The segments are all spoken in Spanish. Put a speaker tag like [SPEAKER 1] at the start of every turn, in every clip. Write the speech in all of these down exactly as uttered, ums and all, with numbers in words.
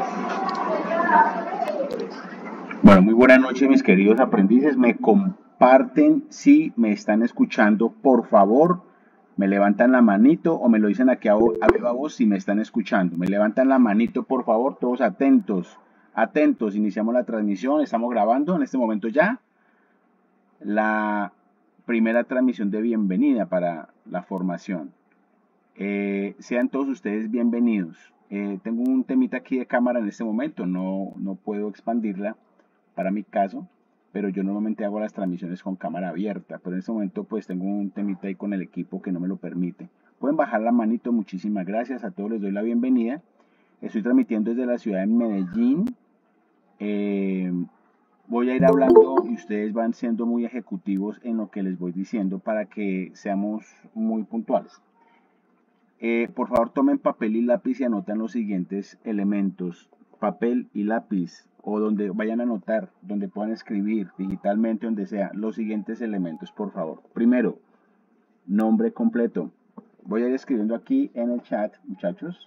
[SPEAKER 1] Bueno, muy buenas noches mis queridos aprendices. Me comparten si me están escuchando, por favor. Me levantan la manito o me lo dicen aquí a, a viva voz si me están escuchando. Me levantan la manito, por favor, todos atentos. Atentos, iniciamos la transmisión, estamos grabando en este momento ya la primera transmisión de bienvenida para la formación. Eh, sean todos ustedes bienvenidos. Eh, tengo un temita aquí de cámara en este momento, no, no puedo expandirla para mi caso, pero yo normalmente hago las transmisiones con cámara abierta, pero en este momento pues tengo un temita ahí con el equipo que no me lo permite. Pueden bajar la manito, muchísimas gracias, a todos les doy la bienvenida. Estoy transmitiendo desde la ciudad de Medellín. Eh, voy a ir hablando y ustedes van siendo muy ejecutivos en lo que les voy diciendo para que seamos muy puntuales. Eh, por favor, tomen papel y lápiz y anotan los siguientes elementos. Papel y lápiz, o donde vayan a anotar, donde puedan escribir digitalmente, donde sea, los siguientes elementos, por favor. Primero, nombre completo. Voy a ir escribiendo aquí en el chat, muchachos,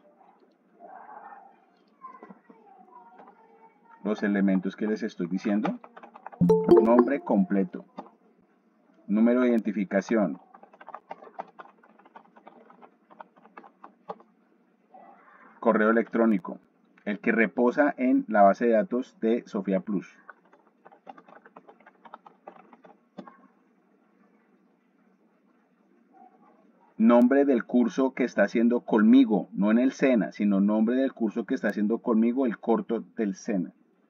[SPEAKER 1] los elementos que les estoy diciendo. Nombre completo. Número de identificación. Correo electrónico, el que reposa en la base de datos de Sofía Plus. Nombre del curso que está haciendo conmigo, no en el SENA, sino nombre del curso que está haciendo conmigo, el corto del SENA.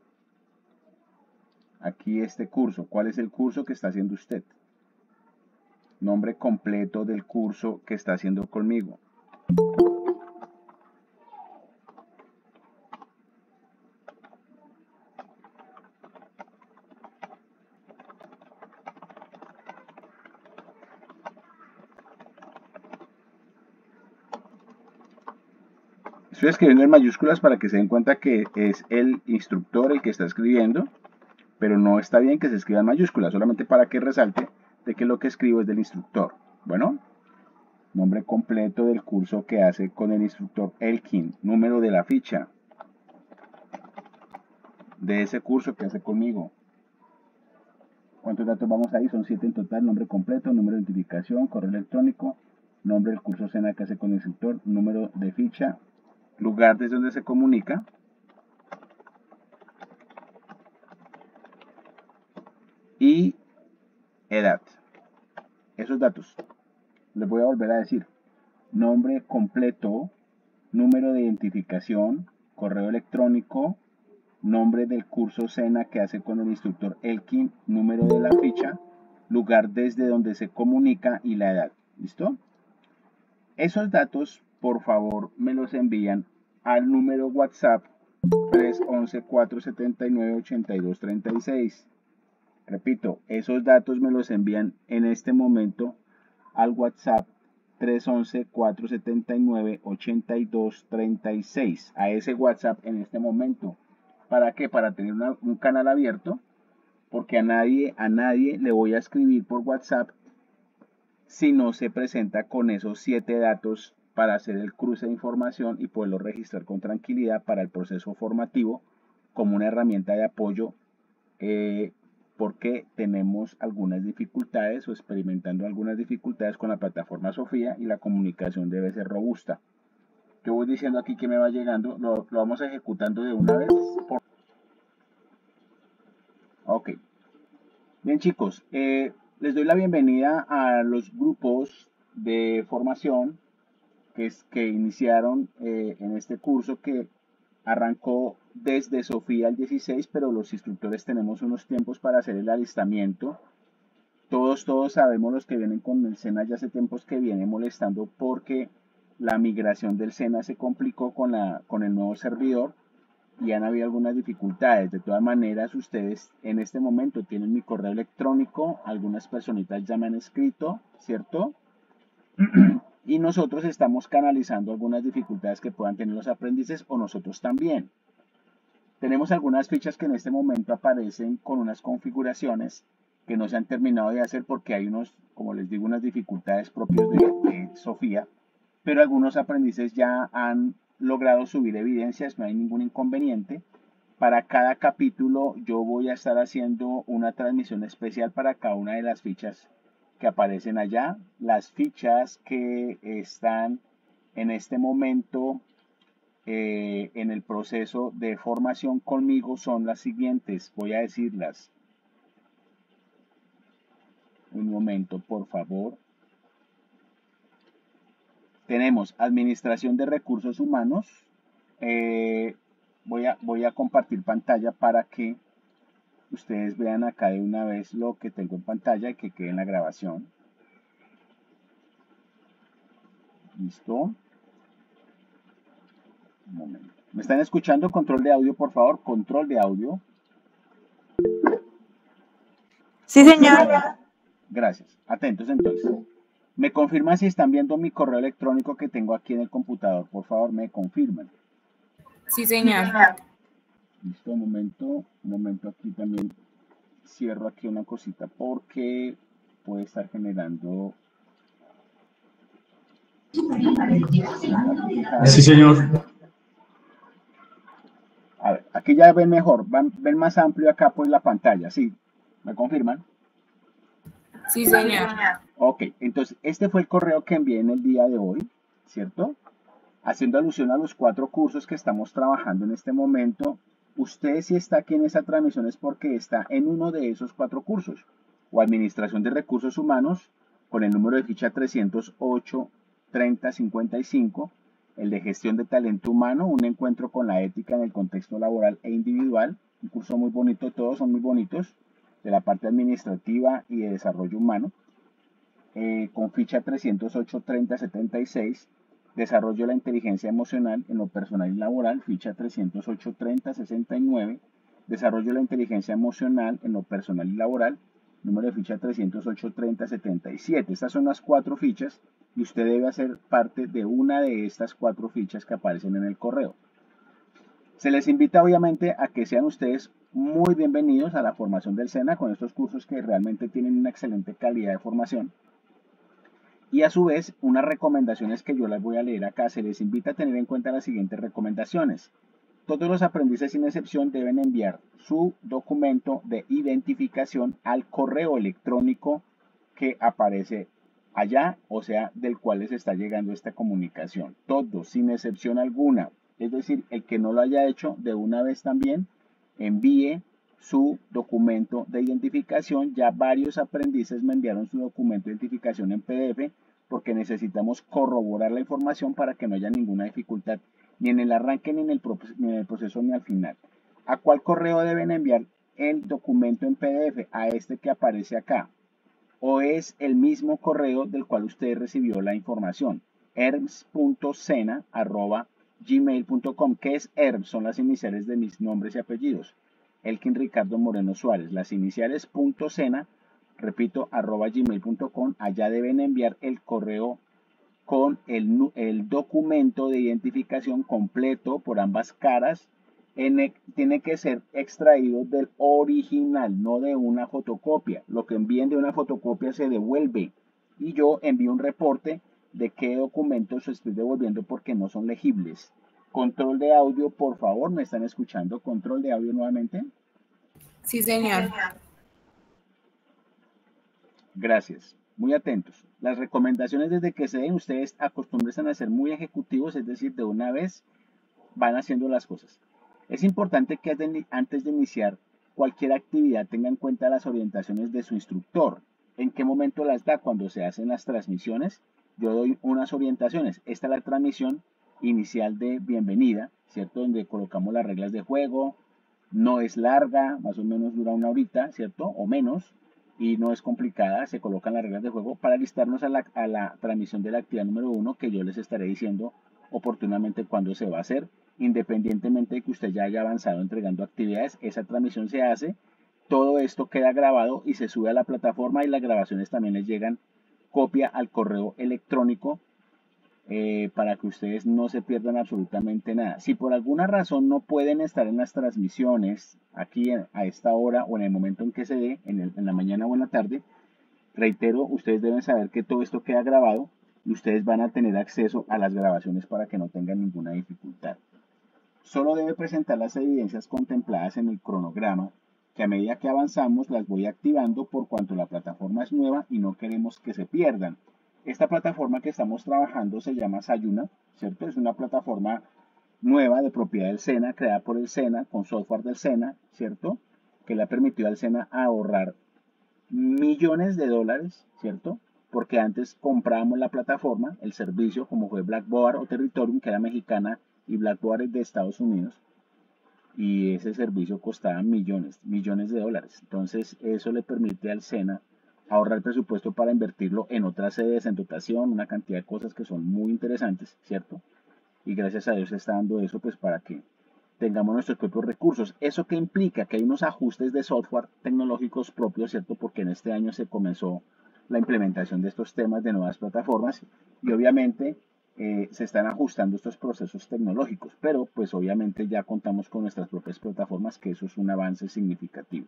[SPEAKER 1] Aquí este curso, ¿cuál es el curso que está haciendo usted? Nombre completo del curso que está haciendo conmigo. Estoy escribiendo en mayúsculas para que se den cuenta que es el instructor el que está escribiendo, pero no está bien que se escriba en mayúsculas, solamente para que resalte de que lo que escribo es del instructor. Bueno, nombre completo del curso que hace con el instructor Elkin, número de la ficha de ese curso que hace conmigo. ¿Cuántos datos vamos ahí? Son siete en total. Nombre completo, número de identificación, correo electrónico, nombre del curso SENA que hace con el instructor, número de ficha, lugar desde donde se comunica, y edad. Esos datos les voy a volver a decir. Nombre completo, número de identificación, correo electrónico, nombre del curso SENA que hace con el instructor Elkin, número de la ficha, lugar desde donde se comunica y la edad. ¿Listo? Esos datos, por favor, me los envían al número WhatsApp tres once, cuatro setenta y nueve, ochenta y dos treinta y seis. Repito, esos datos me los envían en este momento al WhatsApp tres once, cuatro setenta y nueve, ochenta y dos treinta y seis. A ese WhatsApp en este momento. ¿Para qué? Para tener una, un canal abierto, porque a nadie, a nadie le voy a escribir por WhatsApp si no se presenta con esos siete datos para hacer el cruce de información y poderlo registrar con tranquilidad para el proceso formativo como una herramienta de apoyo, eh, porque tenemos algunas dificultades o experimentando algunas dificultades con la plataforma Sofía y la comunicación debe ser robusta. Yo voy diciendo aquí que me va llegando, lo, lo vamos ejecutando de una vez. Por... Ok. Bien chicos, eh, les doy la bienvenida a los grupos de formación que, es, que iniciaron eh, en este curso que arrancó desde Sofía el dieciséis, pero los instructores tenemos unos tiempos para hacer el alistamiento. Todos, todos sabemos los que vienen con el SENA ya hace tiempos que viene molestando porque la migración del SENA se complicó con, la, con el nuevo servidor y han habido algunas dificultades. De todas maneras, ustedes en este momento tienen mi correo electrónico, algunas personitas ya me han escrito, ¿cierto? Y nosotros estamos canalizando algunas dificultades que puedan tener los aprendices o nosotros también. Tenemos algunas fichas que en este momento aparecen con unas configuraciones que no se han terminado de hacer porque hay unos, como les digo, unas dificultades propias de, de Sofía, pero algunos aprendices ya han logrado subir evidencias, no hay ningún inconveniente. Para cada capítulo yo voy a estar haciendo una transmisión especial para cada una de las fichas que aparecen allá. Las fichas que están en este momento eh, en el proceso de formación conmigo son las siguientes. Voy a decirlas. Un momento, por favor. Tenemos Administración de Recursos Humanos. Eh, voy, a, voy a compartir pantalla para que ustedes vean acá de una vez lo que tengo en pantalla y que quede en la grabación. Listo. Un momento. ¿Me están escuchando? Control de audio, por favor. Control de audio.
[SPEAKER 2] Sí, señor.
[SPEAKER 1] Gracias. Atentos entonces. ¿Me confirman si están viendo mi correo electrónico que tengo aquí en el computador? Por favor, me confirman.
[SPEAKER 2] Sí, señor.
[SPEAKER 1] Listo, un momento. Un momento, aquí también cierro aquí una cosita porque puede estar generando...
[SPEAKER 3] Sí, señor.
[SPEAKER 1] A ver, aquí ya ven mejor, van, ven más amplio acá pues la pantalla, ¿sí? ¿Me confirman?
[SPEAKER 2] Sí, señor.
[SPEAKER 1] Ok, entonces este fue el correo que envié en el día de hoy, ¿cierto? Haciendo alusión a los cuatro cursos que estamos trabajando en este momento. Usted si está aquí en esta transmisión es porque está en uno de esos cuatro cursos, o Administración de Recursos Humanos, con el número de ficha trescientos ocho treinta cincuenta y cinco, el de Gestión de Talento Humano, un encuentro con la ética en el contexto laboral e individual, un curso muy bonito, todos son muy bonitos, de la parte administrativa y de desarrollo humano, eh, con ficha trescientos ocho treinta setenta y seis, Desarrollo de la inteligencia emocional en lo personal y laboral, ficha trescientos ocho treinta sesenta y nueve, Desarrollo de la inteligencia emocional en lo personal y laboral, número de ficha trescientos ocho treinta setenta y siete. Estas son las cuatro fichas y usted debe hacer parte de una de estas cuatro fichas que aparecen en el correo. Se les invita obviamente a que sean ustedes muy bienvenidos a la formación del SENA con estos cursos que realmente tienen una excelente calidad de formación. Y a su vez, unas recomendaciones que yo las voy a leer acá, se les invita a tener en cuenta las siguientes recomendaciones. Todos los aprendices sin excepción deben enviar su documento de identificación al correo electrónico que aparece allá, o sea, del cual les está llegando esta comunicación. Todos, sin excepción alguna. Es decir, el que no lo haya hecho de una vez también, envíe su documento de identificación. Ya varios aprendices me enviaron su documento de identificación en P D F porque necesitamos corroborar la información para que no haya ninguna dificultad ni en el arranque, ni en el, ni en el proceso, ni al final. ¿A cuál correo deben enviar el documento en P D F? A este que aparece acá. O es el mismo correo del cual usted recibió la información. herms punto sena arroba gmail punto com. ¿Qué es herms? Son las iniciales de mis nombres y apellidos. Elkin Ricardo Moreno Suárez. Las iniciales punto sena, repito, arroba gmail punto com. Allá deben enviar el correo con el, el documento de identificación completo por ambas caras. En, tiene que ser extraído del original, no de una fotocopia. Lo que envíen de una fotocopia se devuelve y yo envío un reporte de qué documentos estoy devolviendo porque no son legibles. Control de audio, por favor, ¿me están escuchando? Control de audio nuevamente.
[SPEAKER 2] Sí, señor.
[SPEAKER 1] Gracias. Muy atentos. Las recomendaciones desde que se den, ustedes acostúmbrense a ser muy ejecutivos, es decir, de una vez van haciendo las cosas. Es importante que antes de iniciar cualquier actividad tenga en cuenta las orientaciones de su instructor. ¿En qué momento las da? Cuando se hacen las transmisiones, yo doy unas orientaciones. Esta es la transmisión inicial de bienvenida, ¿cierto? Donde colocamos las reglas de juego. No es larga, más o menos dura una horita, ¿cierto? O menos. Y no es complicada, se colocan las reglas de juego para listarnos a la, a la transmisión de la actividad número uno, que yo les estaré diciendo oportunamente cuándo se va a hacer. Independientemente de que usted ya haya avanzado entregando actividades, esa transmisión se hace, todo esto queda grabado y se sube a la plataforma y las grabaciones también les llegan copia al correo electrónico eh, para que ustedes no se pierdan absolutamente nada. Si por alguna razón no pueden estar en las transmisiones aquí a esta hora o en el momento en que se dé, en, el, en la mañana o en la tarde, reitero, ustedes deben saber que todo esto queda grabado y ustedes van a tener acceso a las grabaciones para que no tengan ninguna dificultad. Solo debe presentar las evidencias contempladas en el cronograma, que a medida que avanzamos las voy activando por cuanto la plataforma es nueva y no queremos que se pierdan. Esta plataforma que estamos trabajando se llama Sayuna, ¿cierto? Es una plataforma nueva de propiedad del SENA, creada por el SENA, con software del SENA, ¿cierto? Que le ha permitido al SENA ahorrar millones de dólares, ¿cierto? Porque antes comprábamos la plataforma, el servicio, como fue Blackboard o Territorium, que era mexicana, y Blackboard es de Estados Unidos, y ese servicio costaba millones, millones de dólares. Entonces eso le permite al SENA ahorrar presupuesto para invertirlo en otras sedes, en dotación, una cantidad de cosas que son muy interesantes, ¿cierto? Y gracias a Dios se está dando eso pues para que tengamos nuestros propios recursos. ¿Eso qué implica? Que hay unos ajustes de software tecnológicos propios, ¿cierto? Porque en este año se comenzó la implementación de estos temas de nuevas plataformas y obviamente eh, se están ajustando estos procesos tecnológicos, pero pues obviamente ya contamos con nuestras propias plataformas, que eso es un avance significativo.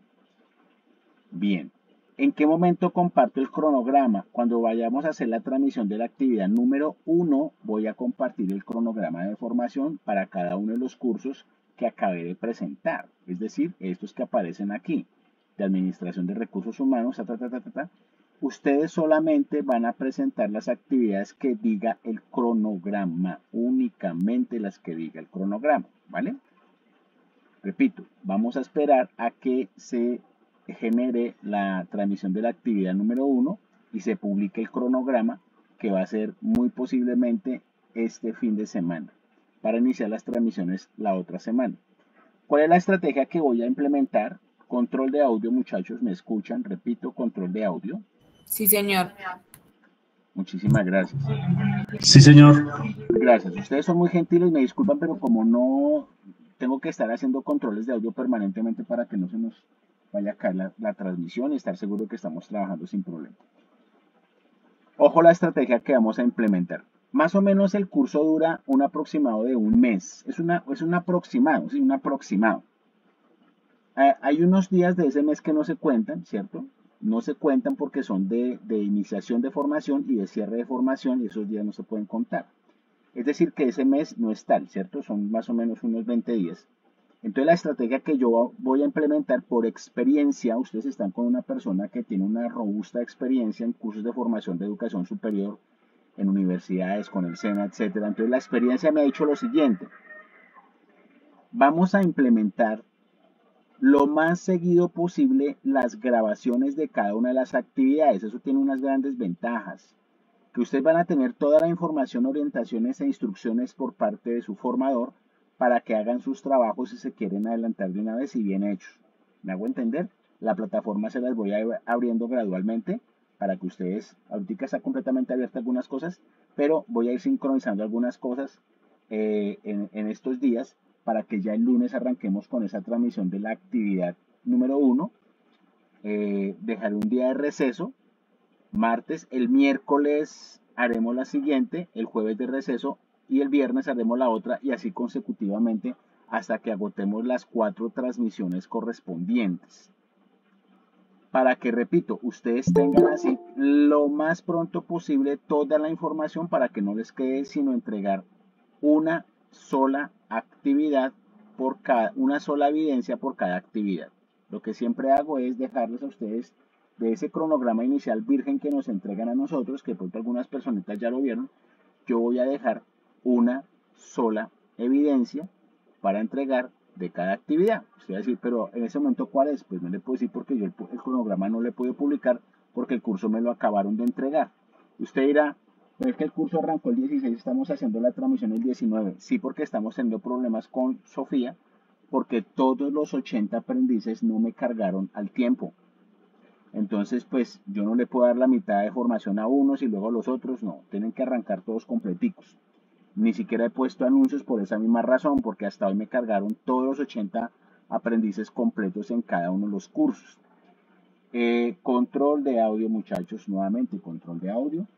[SPEAKER 1] Bien, ¿en qué momento comparto el cronograma? Cuando vayamos a hacer la transmisión de la actividad número uno, voy a compartir el cronograma de formación para cada uno de los cursos que acabé de presentar, es decir, estos que aparecen aquí, de administración de recursos humanos, ta, ta, ta, ta, ta. Ustedes solamente van a presentar las actividades que diga el cronograma, únicamente las que diga el cronograma, ¿vale? Repito, vamos a esperar a que se genere la transmisión de la actividad número uno y se publique el cronograma, que va a ser muy posiblemente este fin de semana, para iniciar las transmisiones la otra semana. ¿Cuál es la estrategia que voy a implementar? Control de audio, muchachos, ¿me escuchan? Repito, control de audio.
[SPEAKER 2] Sí, señor.
[SPEAKER 1] Muchísimas gracias.
[SPEAKER 3] Sí, señor.
[SPEAKER 1] Gracias. Ustedes son muy gentiles, me disculpan, pero como no tengo que estar haciendo controles de audio permanentemente para que no se nos vaya a caer la, la transmisión y estar seguro que estamos trabajando sin problema. Ojo la estrategia que vamos a implementar. Más o menos el curso dura un aproximado de un mes. Es, una, es un aproximado, sí, un aproximado. Eh, hay unos días de ese mes que no se cuentan, ¿cierto? No se cuentan porque son de, de iniciación de formación y de cierre de formación y esos días no se pueden contar. Es decir, que ese mes no es tal, ¿cierto? Son más o menos unos veinte días. Entonces la estrategia que yo voy a implementar por experiencia, ustedes están con una persona que tiene una robusta experiencia en cursos de formación de educación superior, en universidades, con el SENA, etcétera. Entonces la experiencia me ha dicho lo siguiente: vamos a implementar lo más seguido posible las grabaciones de cada una de las actividades. Eso tiene unas grandes ventajas, que ustedes van a tener toda la información, orientaciones e instrucciones por parte de su formador para que hagan sus trabajos si se quieren adelantar de una vez y bien hechos. ¿Me hago entender? La plataforma se las voy a ir abriendo gradualmente para que ustedes, ahorita está completamente abierta algunas cosas, pero voy a ir sincronizando algunas cosas eh, en, en estos días para que ya el lunes arranquemos con esa transmisión de la actividad número uno. Eh, dejaré un día de receso, martes, el miércoles haremos la siguiente, el jueves de receso y el viernes haremos la otra y así consecutivamente hasta que agotemos las cuatro transmisiones correspondientes. Para que, repito, ustedes tengan así lo más pronto posible toda la información para que no les quede sino entregar una sola actividad por cada, una sola evidencia por cada actividad. Lo que siempre hago es dejarles a ustedes de ese cronograma inicial virgen que nos entregan a nosotros, que por algunas personitas ya lo vieron, yo voy a dejar una sola evidencia para entregar de cada actividad. Usted va a decir, pero en ese momento, ¿cuál es? Pues no le puedo decir porque yo el, el cronograma no le puedo publicar porque el curso me lo acabaron de entregar. Usted dirá, pero es que el curso arrancó el dieciséis, estamos haciendo la transmisión el diecinueve. Sí, porque estamos teniendo problemas con Sofía, porque todos los ochenta aprendices no me cargaron al tiempo. Entonces, pues yo no le puedo dar la mitad de formación a unos y luego a los otros, no, tienen que arrancar todos completicos. Ni siquiera he puesto anuncios por esa misma razón, porque hasta hoy me cargaron todos los ochenta aprendices completos en cada uno de los cursos. Eh, control de audio, muchachos, nuevamente, control de audio.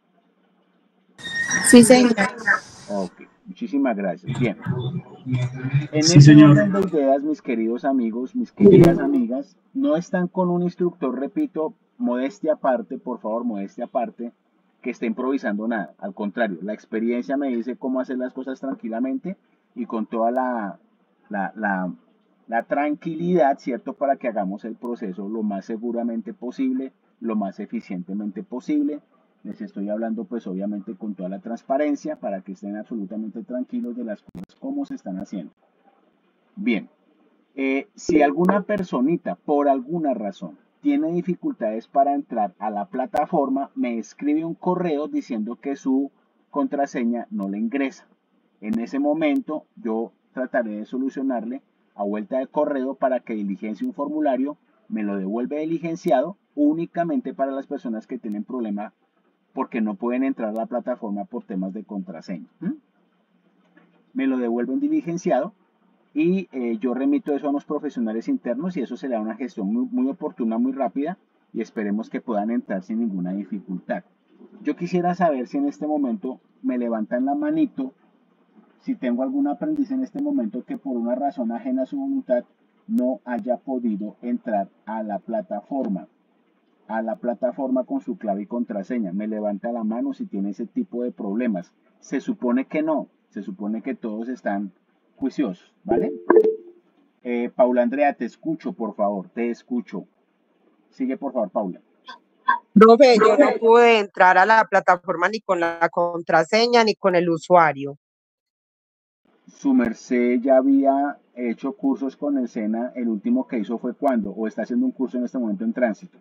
[SPEAKER 2] Sí, señor.
[SPEAKER 1] Ok, muchísimas gracias. Bien. En
[SPEAKER 3] Sí,
[SPEAKER 1] este
[SPEAKER 3] señor.
[SPEAKER 1] orden de ideas, mis queridos amigos, mis queridas amigas, no están con un instructor, repito, modestia aparte, por favor, modestia aparte, que que esté improvisando nada. Al contrario, la experiencia me dice cómo hacer las cosas tranquilamente y con toda la, la, la, la tranquilidad, ¿cierto? Para que hagamos el proceso lo más seguramente posible, lo más eficientemente posible. Les estoy hablando pues obviamente con toda la transparencia para que estén absolutamente tranquilos de las cosas como se están haciendo. Bien, eh, si alguna personita por alguna razón tiene dificultades para entrar a la plataforma, me escribe un correo diciendo que su contraseña no le ingresa. En ese momento yo trataré de solucionarle a vuelta de correo para que diligencie un formulario, me lo devuelve diligenciado únicamente para las personas que tienen problema porque no pueden entrar a la plataforma por temas de contraseña. ¿Mm? Me lo devuelven diligenciado y eh, yo remito eso a unos profesionales internos y eso se le da una gestión muy, muy oportuna, muy rápida y esperemos que puedan entrar sin ninguna dificultad. Yo quisiera saber si en este momento me levantan la manito, si tengo algún aprendiz en este momento que por una razón ajena a su voluntad no haya podido entrar a la plataforma, a la plataforma con su clave y contraseña. Me levanta la mano si tiene ese tipo de problemas. Se supone que no, se supone que todos están juiciosos, ¿vale? Eh, Paula Andrea, te escucho, por favor, te escucho. Sigue, por favor, Paula.
[SPEAKER 3] Profe, yo no pude entrar a la plataforma ni con la contraseña ni con el usuario.
[SPEAKER 1] ¿Su merced ya había hecho cursos con el SENA? ¿El último que hizo fue cuándo? ¿O está haciendo un curso en este momento en tránsito?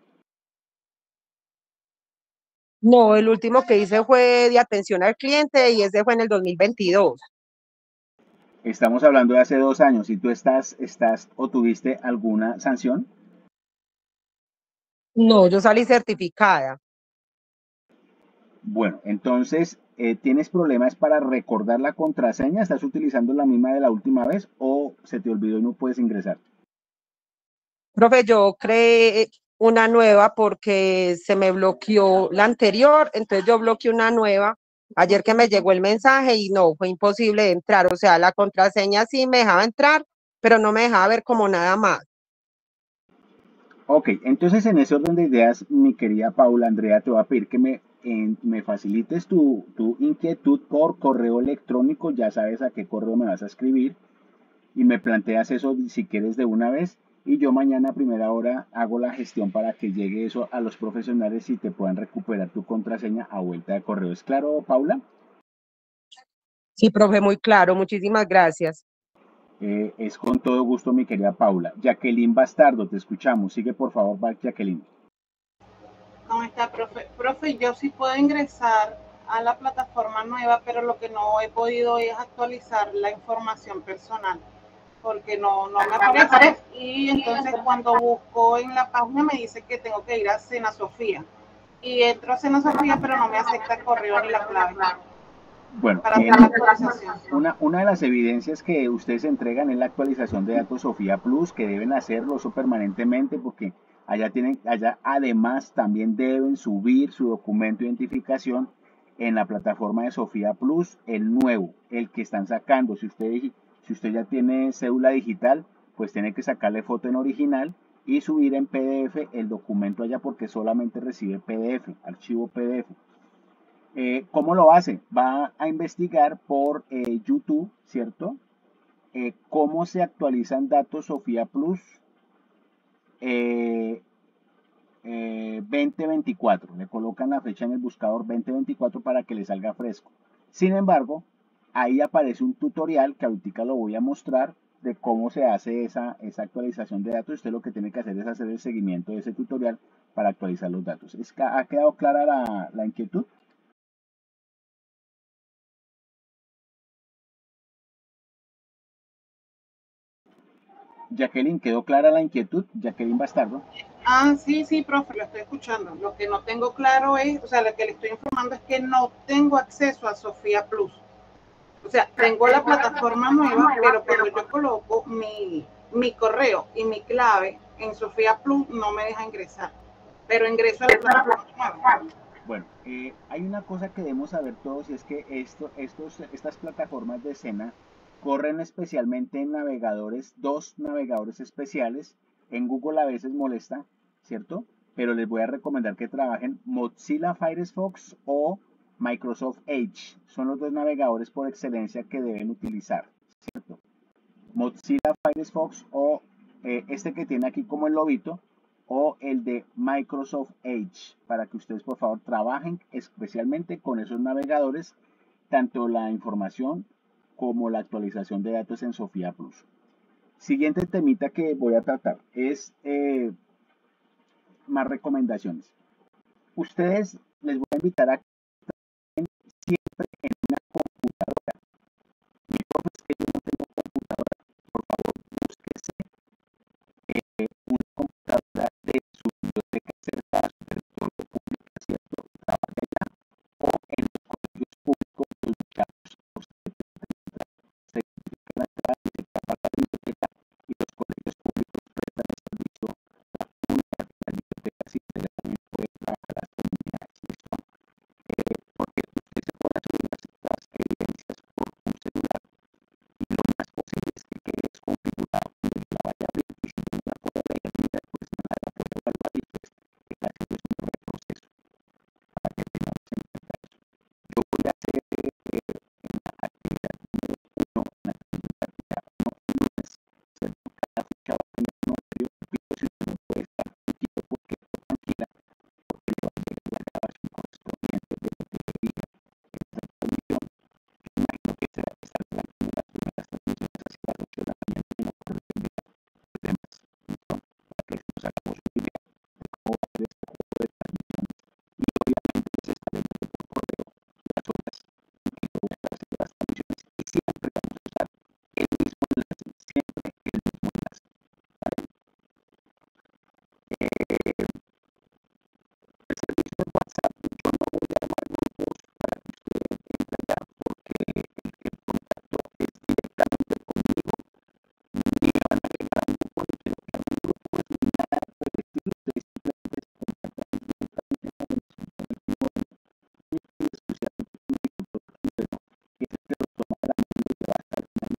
[SPEAKER 3] No, el último que hice fue de atención al cliente y ese fue en el dos mil veintidós.
[SPEAKER 1] Estamos hablando de hace dos años. ¿Y tú estás, estás o tuviste alguna sanción?
[SPEAKER 3] No, yo salí certificada.
[SPEAKER 1] Bueno, entonces, eh, ¿tienes problemas para recordar la contraseña? ¿Estás utilizando la misma de la última vez o se te olvidó y no puedes ingresar?
[SPEAKER 3] Profe, yo creé una nueva porque se me bloqueó la anterior, entonces yo bloqueé una nueva. Ayer que me llegó el mensaje y no, fue imposible entrar. O sea, la contraseña sí me dejaba entrar, pero no me dejaba ver como nada más.
[SPEAKER 1] Ok, entonces en ese orden de ideas, mi querida Paula Andrea, te voy a pedir que me, en- me facilites tu, tu inquietud por correo electrónico. Ya sabes a qué correo me vas a escribir y me planteas eso si quieres de una vez. Y yo mañana a primera hora hago la gestión para que llegue eso a los profesionales y te puedan recuperar tu contraseña a vuelta de correo. ¿Es claro, Paula?
[SPEAKER 3] Sí, profe, muy claro. Muchísimas gracias.
[SPEAKER 1] Eh, es con todo gusto, mi querida Paula. Jacqueline Bastardo, te escuchamos. Sigue, por favor, va, Jacqueline.
[SPEAKER 4] ¿Cómo está, profe? Profe, yo sí puedo ingresar a la plataforma nueva, pero lo que no he podido es actualizar la información personal, porque no, no me aparece. Y entonces cuando busco en la página me dice que tengo que ir a Sena Sofía. Y entro a Sena Sofía, pero no me acepta el correo ni la clave
[SPEAKER 1] Bueno,
[SPEAKER 4] para
[SPEAKER 1] eh,
[SPEAKER 4] hacer la actualización.
[SPEAKER 1] una, una de las evidencias que ustedes entregan es la actualización de datos Sofía Plus, que deben hacerlo eso permanentemente porque allá tienen, allá además también deben subir su documento de identificación en la plataforma de Sofía Plus, el nuevo, el que están sacando. Si usted, si usted ya tiene cédula digital, pues tiene que sacarle foto en original y subir en P D F el documento allá porque solamente recibe P D F, archivo P D F. Eh, ¿Cómo lo hace? Va a investigar por eh, YouTube, ¿cierto? Eh, cómo se actualizan datos Sofía Plus eh, eh, veinte veinticuatro. Le colocan la fecha en el buscador veinte veinticuatro para que le salga fresco. Sin embargo, ahí aparece un tutorial que ahorita lo voy a mostrar de cómo se hace esa, esa actualización de datos. Usted lo que tiene que hacer es hacer el seguimiento de ese tutorial para actualizar los datos. ¿Ha quedado clara la, la inquietud? Jacqueline, ¿quedó clara la inquietud? Jacqueline Bastardo.
[SPEAKER 4] Ah, sí, sí, profe, lo estoy escuchando. Lo que no tengo claro es, o sea, lo que le estoy informando es que no tengo acceso a Sofía Plus. O sea, tengo la plataforma nueva, pero cuando yo coloco mi, mi correo y mi clave en Sofía Plus, no me deja ingresar. Pero ingreso a la plataforma nueva.
[SPEAKER 1] Bueno, eh, hay una cosa que debemos saber todos y es que esto, estos, estas plataformas de Sena corren especialmente en navegadores, dos navegadores especiales. En Google a veces molesta, ¿cierto? pero les voy a recomendar que trabajen Mozilla Firefox o Microsoft Edge. Son los dos navegadores por excelencia que deben utilizar, ¿cierto? Mozilla Firefox o eh, este que tiene aquí como el lobito, o el de Microsoft Edge, para que ustedes por favor trabajen especialmente con esos navegadores, tanto la información como la actualización de datos en Sofía Plus. Siguiente temita que voy a tratar es eh, más recomendaciones. Ustedes les voy a invitar a que siempre en una computadora. Mi profe, es que yo no tengo computadora. Por favor, búsquese eh, una computadora de su biblioteca cercana, su territorio público, ¿cierto? Trabaja allá. O en los colegios públicos, los muchachos se identifican la entrada y se llama la biblioteca, y los colegios públicos prestan el servicio a la comunidad. Las bibliotecas y también pueden trabajar las comunidades. ¿Listo? Eh, porque usted se puede subir las, las evidencias por un celular y lo más posible es que quede desconfigurado cuando yo la vaya a abrir, y si yo no la puedo leer ni después no la puedo evaluar, y pues está haciendo es un retroceso para que tengamos en cuenta eso. Yo voy a hacer eh, una actividad número uno, una actividad ya no lunes, ¿cierto? Cada fecha va a tener un horario, pero si usted no puede estar tranquilo, porque tranquila, porque yo voy a hacer la grabación correspondiente de lo que le diga esta transmisión. Yo imagino que será que estar tranquilo las primeras transmisiones hacia las ocho de la mañana y no por el día de demás. ¿Listo? Para que nos hagamos una idea de cómo va a ser este juego de transmisiones. Y obviamente les estaré dando por correo las horas en que yo voy a estar haciendo las transmisiones, y siempre vamos a usar el mismo enlace, siempre el mismo enlace. ¿Vale? Eh, el servicio de WhatsApp, yo no voy a armar grupos para que usted entre allá, porque el, el contacto es directamente conmigo. Ni van a llegar a un grupo, ni quiero crear un grupo, es nada por el estilo. Ustedes simplemente se contactan directamente con el teléfono y especialmente con mi tutor primero, que es el que lo toma de la mano y lo lleva hasta el final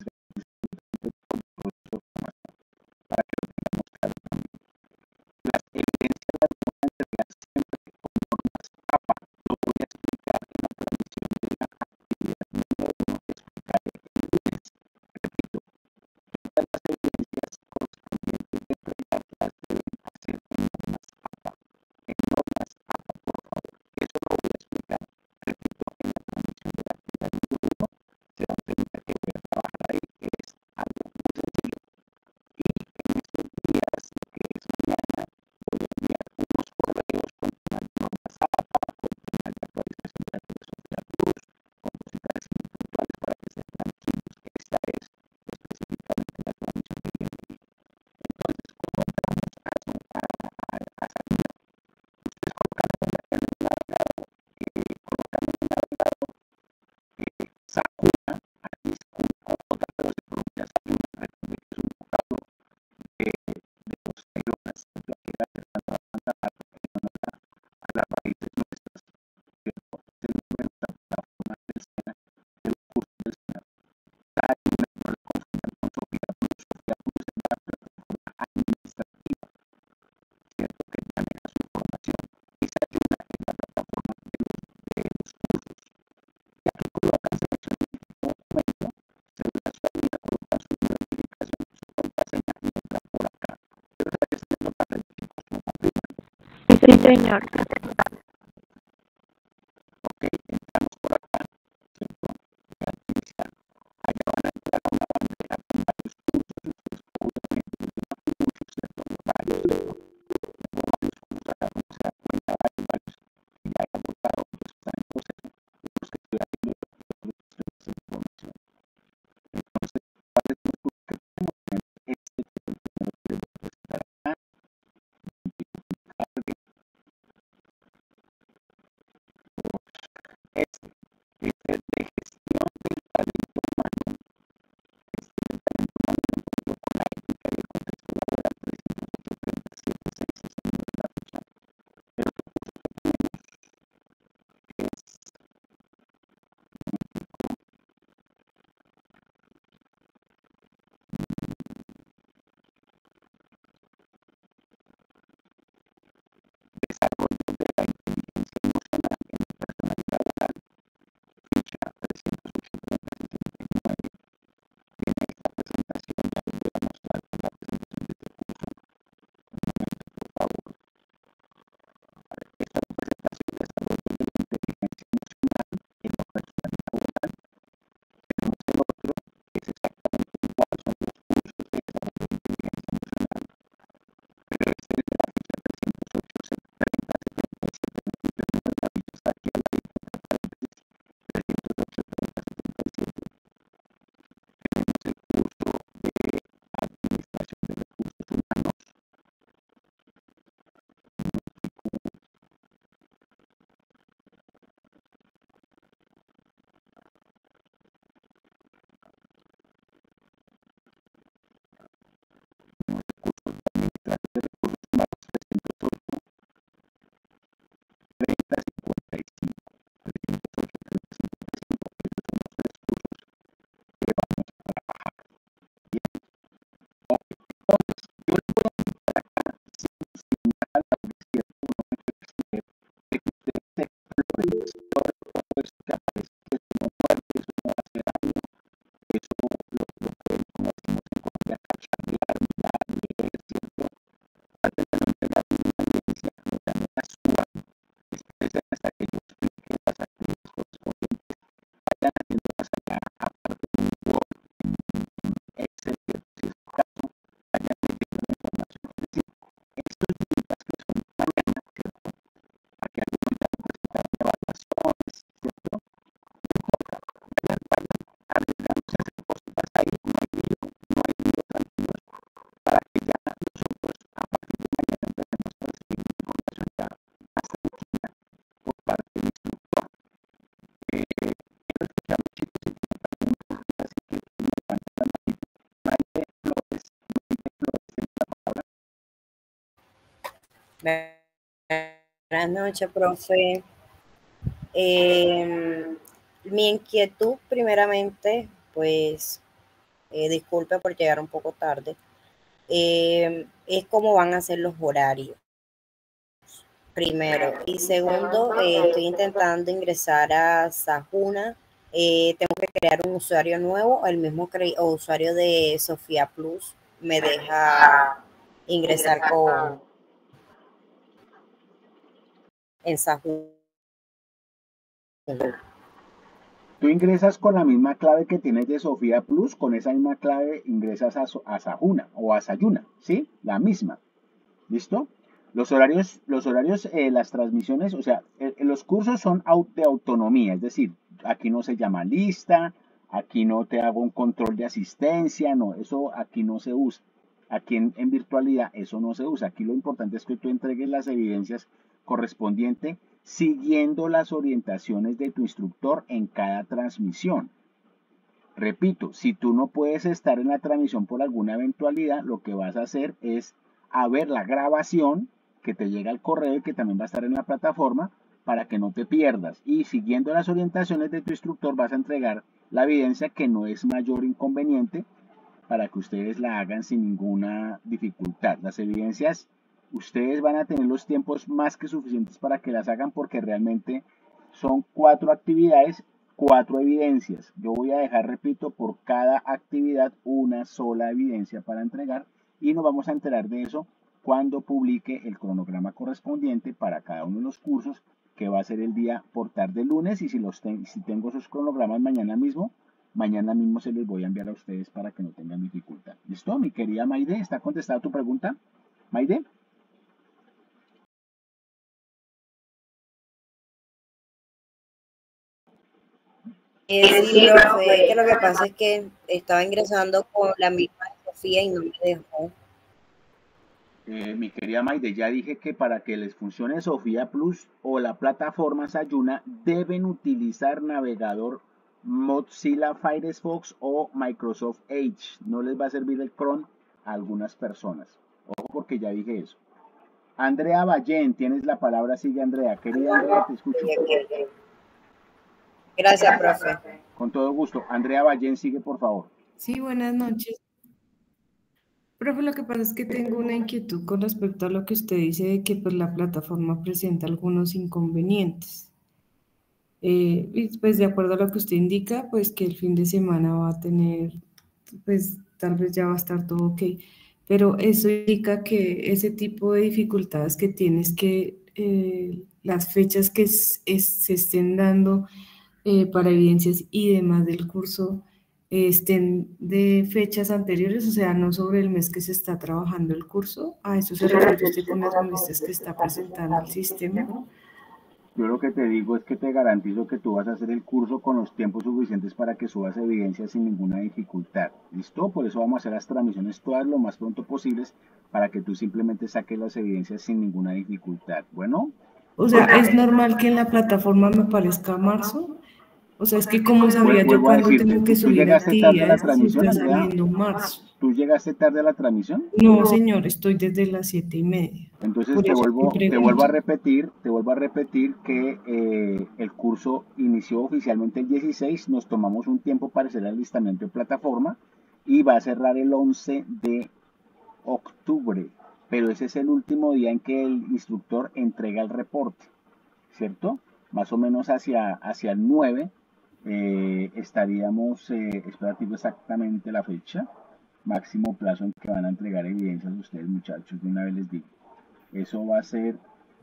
[SPEAKER 1] del proceso de formación, para que lo tengamos claro también. Las evidencias las vamos a entregar siempre con normas APA. Lo voy a explicar en la transmisión de la actividad número uno que explicaré el lunes. Repito, todas las evidencias correspondientes de entregarlas deben hacer en normas APA. En normas APA, por favor. Eso lo voy a explicar, repito, en la transmisión de la actividad número uno. Será un tema que voy a trabajar ahí, que es algo muy sencillo. Y en estos días, que es mañana, voy a enviar unos correos con temas de normas APA, con temas de actualización de datos de Sofía Plus, con cositas así muy puntuales para que estén tranquilos. Esta es específicamente la transmisión que viene aquí. Entonces, ¿cómo entramos a, a, a, a esa línea? Ustedes colocaron en, la, en el navegador, eh, colocan en el navegador eh, Sakuna, aquí es con J, pero se pronuncia Sakuna. Recuerden que es un vocablo de, de los idiomas, yo aquí la acercando a la parte que no a, a las raíces nuestras, ¿cierto? Es el nombre de nuestra plataforma del SENA, de los cursos del SENA. Cada una no la confundan con Sofía Plus. Sofía Plus es la plataforma administrativa, ¿cierto? Que maneja su información. Esa ayuda es la plataforma de los, de los cursos. Y aquí colocan selección de tipo documento, cédula suya, colocan su número de identificación, su contraseña y entran por acá. Pero será que se les nota el chicos, ¿no confirman?
[SPEAKER 2] Sí, señor.
[SPEAKER 1] Ok, entramos por acá, ¿cierto? Y al iniciar, allá van a entrar a una bandera con varios cursos, y ustedes obviamente utilizan muchos, ¿cierto? No varios, ¿cierto? Tengo varios cursos acá, como se da cuenta, varios, varios, y ya he votado, pues están en proceso, y los que estoy haciendo, y otros que estoy haciendo información. Entonces, ¿cuál es el curso que tenemos? Tenemos este, que es el primero que les voy a presentar acá, identificarle,
[SPEAKER 5] Buenas noches, profe. Eh, mi inquietud, primeramente, pues, eh, disculpe por llegar un poco tarde, eh, es cómo van a ser los horarios. Primero. Y segundo, eh, estoy intentando ingresar a Sajuna. Eh, tengo que crear un usuario nuevo, el mismo o usuario de Sofía Plus me deja ingresar con en Sajuna.
[SPEAKER 1] Tú ingresas con la misma clave que tienes de Sofía Plus, con esa misma clave ingresas a, a Sajuna o a Sayuna, ¿sí? La misma. ¿Listo? Los horarios, los horarios, eh, las transmisiones, o sea, eh, los cursos son de autonomía, es decir, aquí no se llama lista, aquí no te hago un control de asistencia, no, eso aquí no se usa. Aquí en, en virtualidad eso no se usa. Aquí lo importante es que tú entregues las evidencias correspondientes siguiendo las orientaciones de tu instructor en cada transmisión. Repito, si tú no puedes estar en la transmisión por alguna eventualidad, lo que vas a hacer es a ver la grabación que te llega al correo y que también va a estar en la plataforma para que no te pierdas. Y siguiendo las orientaciones de tu instructor vas a entregar la evidencia, que no es mayor inconveniente, para que ustedes la hagan sin ninguna dificultad. Las evidencias, ustedes van a tener los tiempos más que suficientes para que las hagan, porque realmente son cuatro actividades, cuatro evidencias. Yo voy a dejar, repito, por cada actividad una sola evidencia para entregar, y nos vamos a enterar de eso cuando publique el cronograma correspondiente para cada uno de los cursos, que va a ser el día por tarde lunes, y si, los ten, si tengo esos cronogramas mañana mismo, mañana mismo se los voy a enviar a ustedes para que no tengan dificultad. ¿Listo? Mi querida Maide, ¿está contestada tu pregunta? Maide.
[SPEAKER 5] Eh, sí, profe, que lo que pasa es que estaba ingresando con la misma Sofía y no me dejó.
[SPEAKER 1] Eh, mi querida Maide, ya dije que para que les funcione Sofía Plus o la plataforma Sayuna deben utilizar navegador Mozilla Firefox o Microsoft Edge. No les va a servir el Chrome a algunas personas. Ojo, porque ya dije eso. Andrea Ballén, tienes la palabra, sigue Andrea. Querida Andrea, te escucho.
[SPEAKER 5] Gracias, profe.
[SPEAKER 1] Con todo gusto. Andrea Ballén, sigue, por favor.
[SPEAKER 6] Sí, buenas noches. Profe, lo que pasa es que tengo una inquietud con respecto a lo que usted dice de que pues, la plataforma presenta algunos inconvenientes. Eh, y pues de acuerdo a lo que usted indica, pues que el fin de semana va a tener, pues tal vez ya va a estar todo ok, pero eso indica que ese tipo de dificultades que tienes, que eh, las fechas que es, es, se estén dando eh, para evidencias y demás del curso, estén de fechas anteriores, o sea, no sobre el mes que se está trabajando el curso. ¿A eso se refiere usted con las muestras que está presentando el sistema?
[SPEAKER 1] Yo lo que te digo es que te garantizo que tú vas a hacer el curso con los tiempos suficientes para que subas evidencias sin ninguna dificultad. ¿Listo? Por eso vamos a hacer las transmisiones todas lo más pronto posibles, para que tú simplemente saques las evidencias sin ninguna dificultad. Bueno.
[SPEAKER 6] O sea, ¿es normal que en la plataforma me aparezca marzo? O sea, es que como sabía yo cuándo tengo que subir actividades, si está saliendo marzo.
[SPEAKER 1] ¿Tú llegaste tarde a la transmisión?
[SPEAKER 6] No, señor, estoy desde las siete y media.
[SPEAKER 1] Entonces te vuelvo, te vuelvo a repetir, te vuelvo a repetir que eh, el curso inició oficialmente el dieciséis, nos tomamos un tiempo para hacer el alistamiento de plataforma y va a cerrar el once de octubre, pero ese es el último día en que el instructor entrega el reporte, ¿cierto? Más o menos hacia, hacia el nueve eh, estaríamos, eh, esperando exactamente la fecha, máximo plazo en que van a entregar evidencias ustedes, muchachos, de una vez les digo. Eso va a ser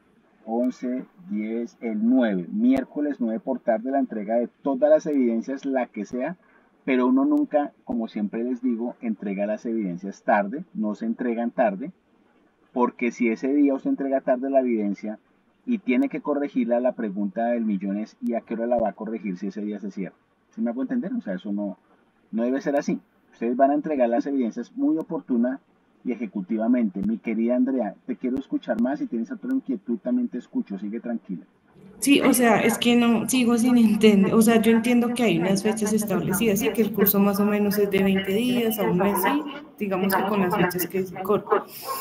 [SPEAKER 1] once, diez, el nueve, miércoles nueve por tarde, la entrega de todas las evidencias, la que sea, pero uno nunca, como siempre les digo, entrega las evidencias tarde, no se entregan tarde, porque si ese día usted entrega tarde la evidencia y tiene que corregirla, la pregunta del millón es, ¿y a qué hora la va a corregir si ese día se cierra? ¿Sí me hago entender? O sea, eso no, no debe ser así. Ustedes van a entregar las evidencias muy oportuna y ejecutivamente. Mi querida Andrea, te quiero escuchar más. Si tienes otra inquietud, también te escucho. Sigue tranquila.
[SPEAKER 6] Sí, o sea, es que no, sigo sin entender. O sea, yo entiendo que hay unas fechas establecidas y que el curso más o menos es de veinte días a un mes, sí, digamos que con las fechas que se cortan.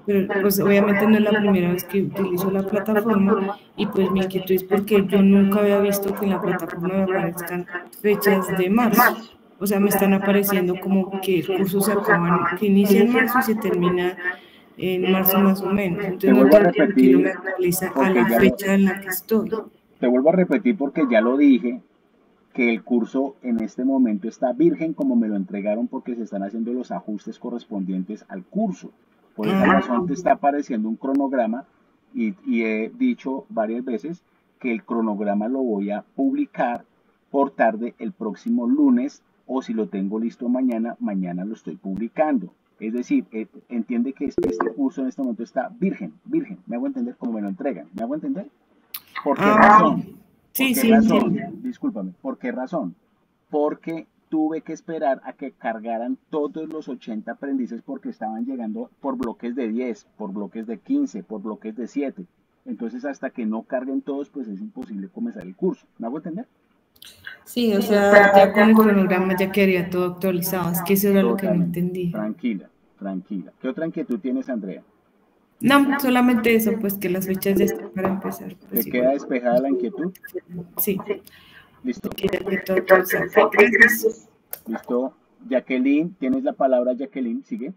[SPEAKER 6] pero pues obviamente no es la primera vez que utilizo la plataforma y pues mi inquietud es porque yo nunca había visto que en la plataforma me aparezcan fechas de marzo. O sea, me están apareciendo como que el curso se acaba, que inicia en marzo y se termina en marzo más o menos. Entonces no entiendo por qué no me actualiza a la fecha en la que estoy.
[SPEAKER 1] Te vuelvo a repetir porque ya lo dije, que el curso en este momento está virgen como me lo entregaron porque se están haciendo los ajustes correspondientes al curso. Por esa razón te está apareciendo un cronograma y, y he dicho varias veces que el cronograma lo voy a publicar por tarde el próximo lunes o si lo tengo listo mañana, mañana lo estoy publicando. Es decir, eh, entiende que este, este curso en este momento está virgen, virgen. ¿Me hago entender cómo me lo entregan? ¿Me hago entender? ¿Por qué
[SPEAKER 6] Ah,
[SPEAKER 1] razón?
[SPEAKER 6] sí,
[SPEAKER 1] ¿Por qué
[SPEAKER 6] sí,
[SPEAKER 1] razón?
[SPEAKER 6] entiendo.
[SPEAKER 1] Discúlpame, ¿por qué razón? Porque tuve que esperar a que cargaran todos los ochenta aprendices porque estaban llegando por bloques de diez, por bloques de quince, por bloques de siete. Entonces, hasta que no carguen todos, pues es imposible comenzar el curso. ¿Me hago entender?
[SPEAKER 6] Sí, o sea, ya con el cronograma ya quedaría todo actualizado. Es que eso era lo que no
[SPEAKER 1] Totalmente.
[SPEAKER 6] entendía.
[SPEAKER 1] Tranquila, tranquila. ¿Qué otra inquietud tienes, Andrea?
[SPEAKER 6] No, solamente eso, pues que las fechas ya están para empezar. Pues
[SPEAKER 1] ¿Te
[SPEAKER 6] igual.
[SPEAKER 1] queda despejada la inquietud?
[SPEAKER 6] Sí.
[SPEAKER 1] Listo.
[SPEAKER 6] Que que todo actualizado. Ok, gracias.
[SPEAKER 1] Listo. Jacqueline, tienes la palabra, Jacqueline, sigue.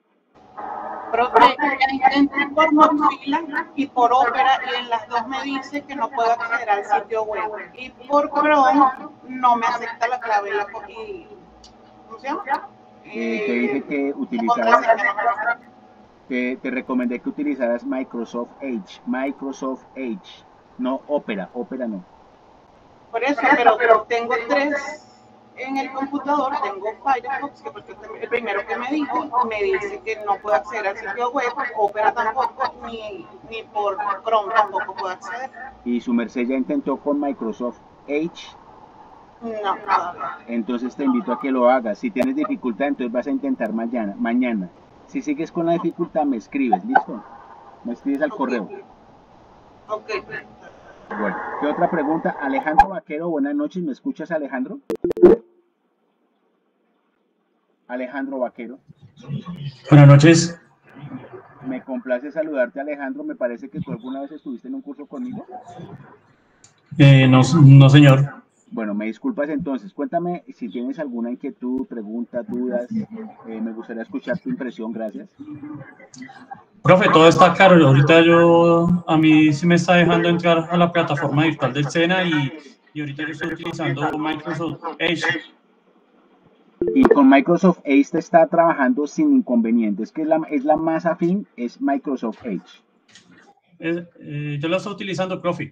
[SPEAKER 4] Profe, ya intenté por Mozilla y por Opera y en las dos me dice que no puedo acceder al sitio web. Y por Chrome no me acepta la clave y la co- y, ¿cómo se llama?
[SPEAKER 1] Eh, te dije que
[SPEAKER 4] La
[SPEAKER 1] utilizaras,
[SPEAKER 4] contraseña no me la acepta.
[SPEAKER 1] te, te recomendé que utilizaras Microsoft Edge, Microsoft Edge, no Opera, Opera no.
[SPEAKER 4] Por eso, pero tengo tres en el computador, tengo Firefox, que fue el primero que me dijo, me dice que no puedo acceder al sitio web, Opera tampoco, ni, ni por Chrome tampoco puedo acceder.
[SPEAKER 1] Y su merced ya intentó con Microsoft Edge,
[SPEAKER 4] No, todavía.
[SPEAKER 1] entonces te invito a que lo hagas. Si tienes dificultad, entonces vas a intentar mañana. mañana. Si sigues con la dificultad, me escribes, ¿listo? Me escribes al correo.
[SPEAKER 4] Ok.
[SPEAKER 1] Bueno, ¿qué otra pregunta? Alejandro Vaquero, buenas noches. ¿Me escuchas, Alejandro? Alejandro Vaquero.
[SPEAKER 7] Buenas noches.
[SPEAKER 1] Me complace saludarte, Alejandro. Me parece que tú alguna vez estuviste en un curso conmigo.
[SPEAKER 7] Eh, no, no, señor.
[SPEAKER 1] Bueno, me disculpas entonces. Cuéntame si tienes alguna inquietud, pregunta, dudas. Eh, me gustaría escuchar tu impresión. Gracias.
[SPEAKER 7] Profe, todo está caro. Ahorita yo, a mí sí me está dejando entrar a la plataforma virtual del SENA y, y ahorita yo estoy utilizando Microsoft Edge.
[SPEAKER 1] Y con Microsoft Edge te está trabajando sin inconvenientes, que es la, es la más afín, es Microsoft Edge.
[SPEAKER 7] Es, eh, yo la estoy utilizando, profe.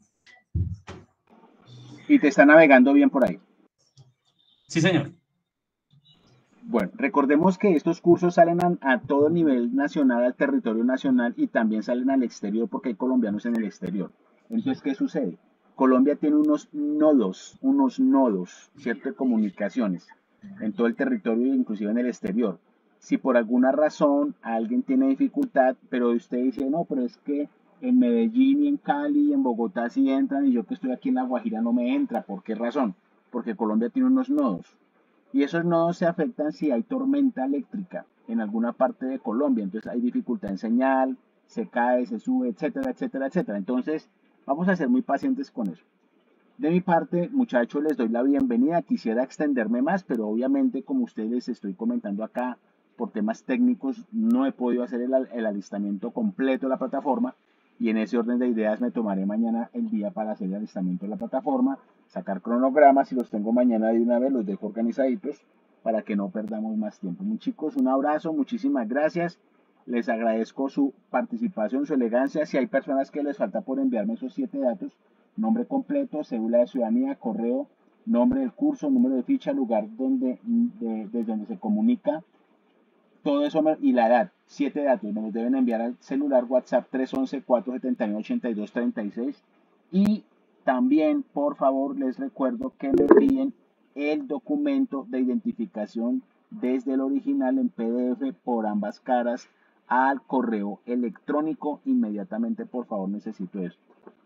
[SPEAKER 1] Y te está navegando bien por ahí.
[SPEAKER 7] Sí, señor.
[SPEAKER 1] Bueno, recordemos que estos cursos salen a, a todo nivel nacional, al territorio nacional y también salen al exterior porque hay colombianos en el exterior. Entonces, ¿qué sucede? Colombia tiene unos nodos, unos nodos, ¿cierto? De comunicaciones en todo el territorio, inclusive en el exterior. Si por alguna razón alguien tiene dificultad, pero usted dice, no, pero es que en Medellín y en Cali y en Bogotá sí entran y yo que estoy aquí en La Guajira no me entra. ¿Por qué razón? Porque Colombia tiene unos nodos. Y esos nodos se afectan si hay tormenta eléctrica en alguna parte de Colombia. Entonces hay dificultad en señal, se cae, se sube, etcétera, etcétera, etcétera. Entonces vamos a ser muy pacientes con eso. De mi parte, muchachos, les doy la bienvenida. Quisiera extenderme más, pero obviamente, como ustedes les estoy comentando acá, por temas técnicos, no he podido hacer el, el alistamiento completo de la plataforma. Y en ese orden de ideas me tomaré mañana el día para hacer el alistamiento de la plataforma, sacar cronogramas y los tengo mañana de una vez, los dejo organizaditos para que no perdamos más tiempo. Muy chicos, un abrazo, muchísimas gracias. Les agradezco su participación, su elegancia. Si hay personas que les falta por enviarme esos siete datos, nombre completo, cédula de ciudadanía, correo, nombre del curso, número de ficha, lugar donde, de, desde donde se comunica, todo eso y la edad, siete datos, me los deben enviar al celular WhatsApp tres once, cuatro setenta y nueve, ochenta y dos treinta y seis y también, por favor, les recuerdo que me envíen el documento de identificación desde el original en P D F por ambas caras al correo electrónico. Inmediatamente, por favor, necesito eso.